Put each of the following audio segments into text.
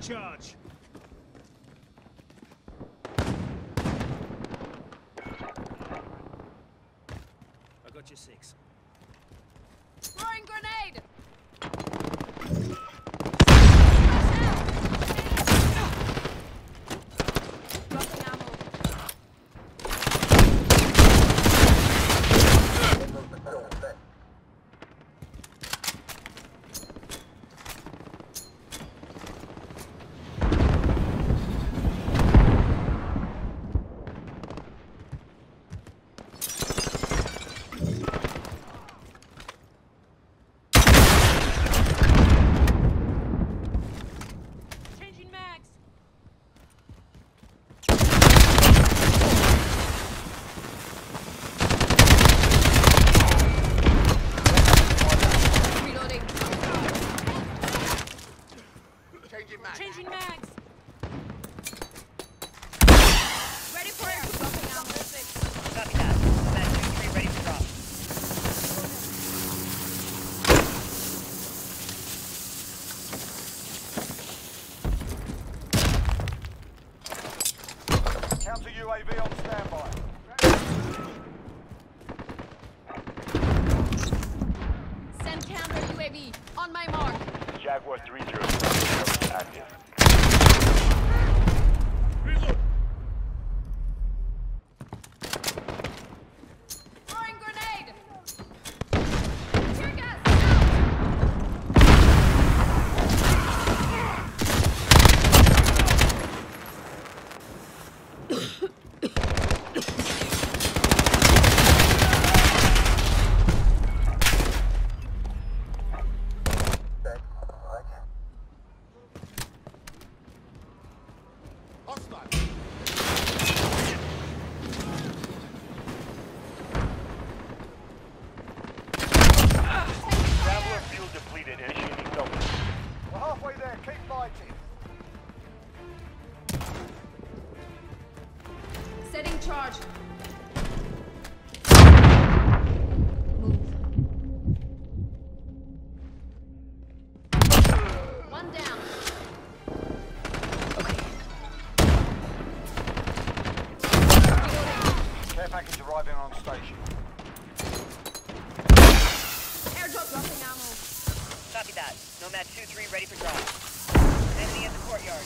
charge. I got you 6. Throwing grenade! Dropping ammo. Changing mags. Reloading. Changing mags. Ready for air. Dropping ammo. Copy that. Med 2-3 ready for drop. Counter UAV on standby. Send counter UAV. On my mark. Jaguar 3-0 active. Throwing grenade. Tear gas. Out. Traveler fuel depleted. Initiating filters. We're halfway there. Keep fighting. Setting charge. Move. One down. Care package arriving on station. Airdrop dropping ammo. Copy that. Nomad 2-3 ready for drop. Enemy in the courtyard.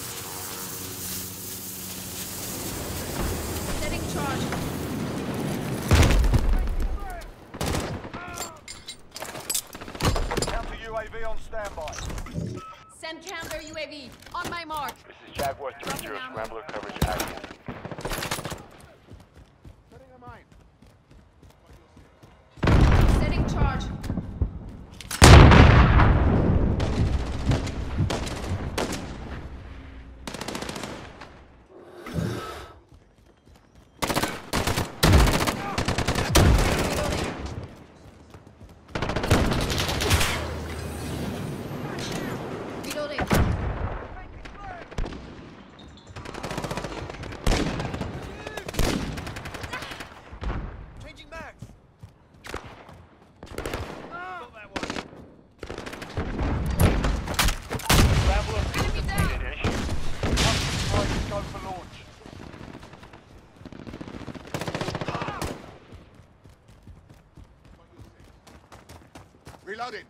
Setting charge. Counter UAV on standby. Send counter UAV. On my mark. This is Jaguar 3-0. Scrambler coverage active. Setting charge. Reloading. Changing mags. Got that one. Scrambler fuel Enemy down. depleted. Initiating. Target go for launch. Reloading.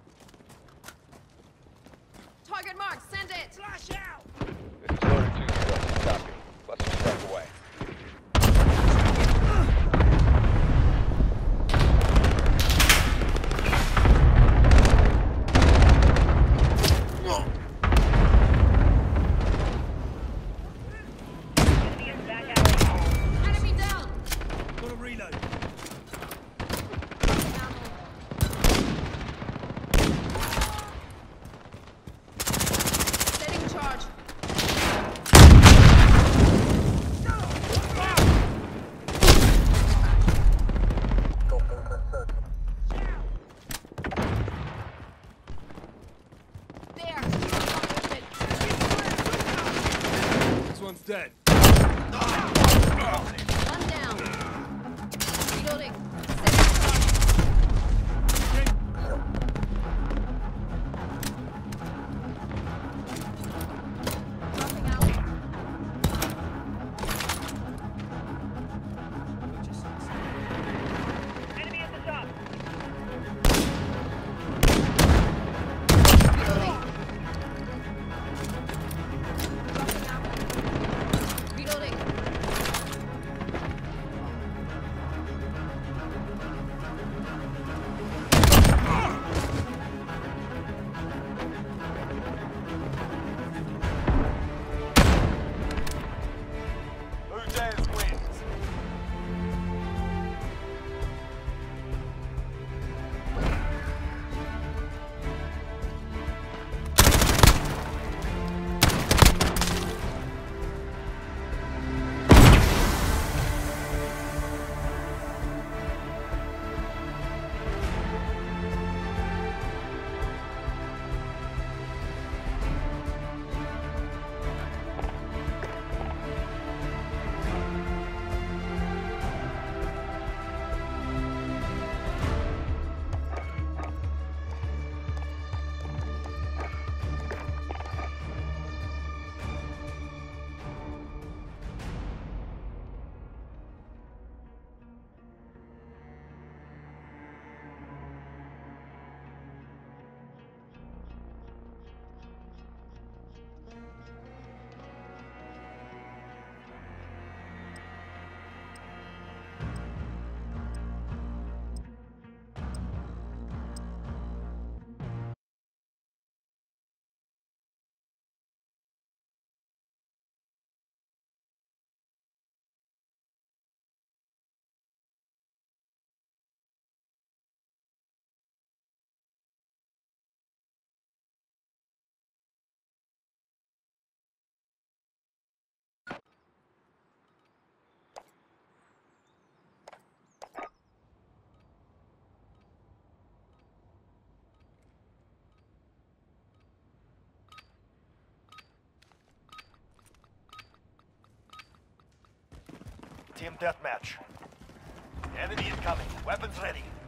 Target mark. Send it. Flash out. This is Loader 2-0. Copy. Let's strike away. Enemy in the back alley. Enemy down. Got a reload. Ammo. Setting charge. Team deathmatch. Enemy incoming. Weapons ready.